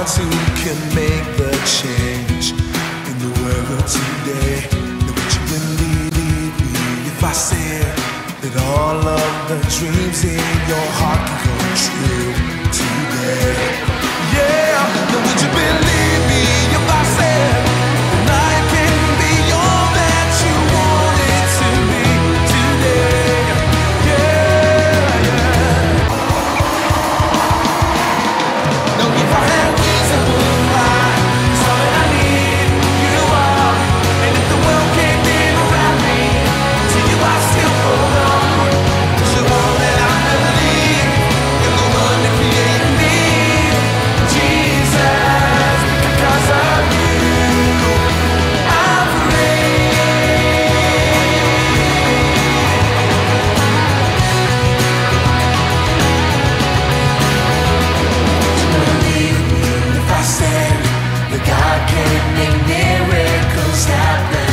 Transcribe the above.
ones who can make the change in the world today. Now would you believe me if I said that all of the dreams in your heart can come true today? Yeah, now would you believe me if I said that I can be all that you wanted to be today? Yeah, yeah. Now if I had wings and would fly, it's all that I need, you are. And if the world came in around me, to you I still hold on. 'Cause you're all that I believe, you're the one that created me, Jesus. Because of you, I'm free. Believe me if I said that God can make miracles happen.